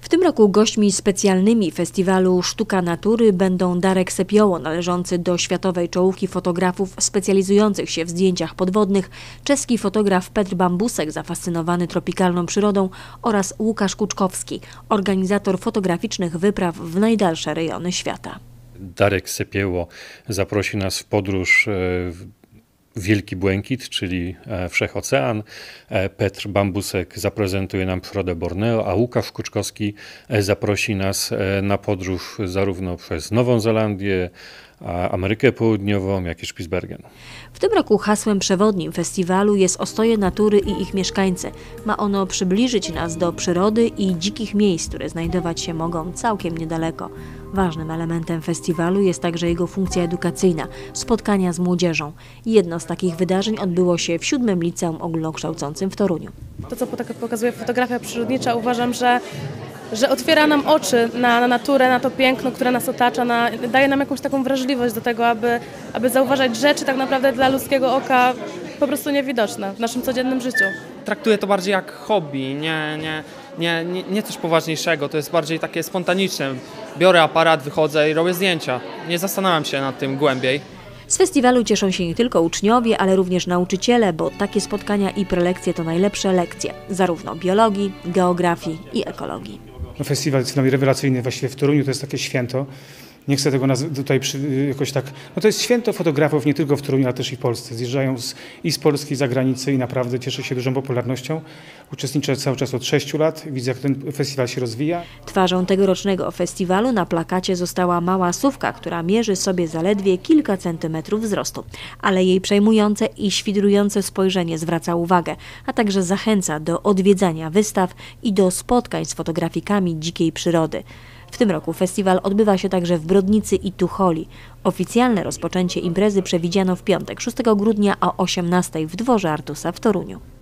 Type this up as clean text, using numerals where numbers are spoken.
W tym roku gośćmi specjalnymi festiwalu Sztuka Natury będą Darek Sepioło, należący do światowej czołówki fotografów specjalizujących się w zdjęciach podwodnych, czeski fotograf Petr Bambusek, zafascynowany tropikalną przyrodą, oraz Łukasz Kuczkowski, organizator fotograficznych wypraw w najdalsze rejony świata. Darek Sepioło zaprosi nas w podróż w Wielki Błękit, czyli Wszechocean. Petr Bambusek zaprezentuje nam przyrodę Borneo, a Łukasz Kuczkowski zaprosi nas na podróż zarówno przez Nową Zelandię, Amerykę Południową, jak i Spitsbergen. W tym roku hasłem przewodnim festiwalu jest Ostoje natury i ich mieszkańcy. Ma ono przybliżyć nas do przyrody i dzikich miejsc, które znajdować się mogą całkiem niedaleko. Ważnym elementem festiwalu jest także jego funkcja edukacyjna, spotkania z młodzieżą. Jedno z takich wydarzeń odbyło się w 7. Liceum Ogólnokształcącym w Toruniu. To, co pokazuje fotografia przyrodnicza, uważam, że otwiera nam oczy na naturę, na to piękno, które nas otacza, daje nam jakąś taką wrażliwość do tego, aby zauważać rzeczy tak naprawdę dla ludzkiego oka po prostu niewidoczne w naszym codziennym życiu. Traktuję to bardziej jak hobby, nie coś poważniejszego, to jest bardziej takie spontaniczne. Biorę aparat, wychodzę i robię zdjęcia. Nie zastanawiam się nad tym głębiej. Z festiwalu cieszą się nie tylko uczniowie, ale również nauczyciele, bo takie spotkania i prelekcje to najlepsze lekcje, zarówno biologii, geografii i ekologii. Festiwal jest rewelacyjny właściwie w Toruniu, to jest takie święto. Nie chcę tego tutaj jakoś tak... No to jest święto fotografów nie tylko w Toruniu, ale też i w Polsce. Zjeżdżają i z Polski, i z zagranicy i naprawdę cieszy się dużą popularnością. Uczestniczę cały czas od 6 lat. Widzę, jak ten festiwal się rozwija. Twarzą tegorocznego festiwalu na plakacie została mała sówka, która mierzy sobie zaledwie kilka centymetrów wzrostu. Ale jej przejmujące i świdrujące spojrzenie zwraca uwagę, a także zachęca do odwiedzania wystaw i do spotkań z fotografikami dzikiej przyrody. W tym roku festiwal odbywa się także w Brodnicy i Tucholi. Oficjalne rozpoczęcie imprezy przewidziano w piątek, 6 grudnia o 18:00 w dworze Artusa w Toruniu.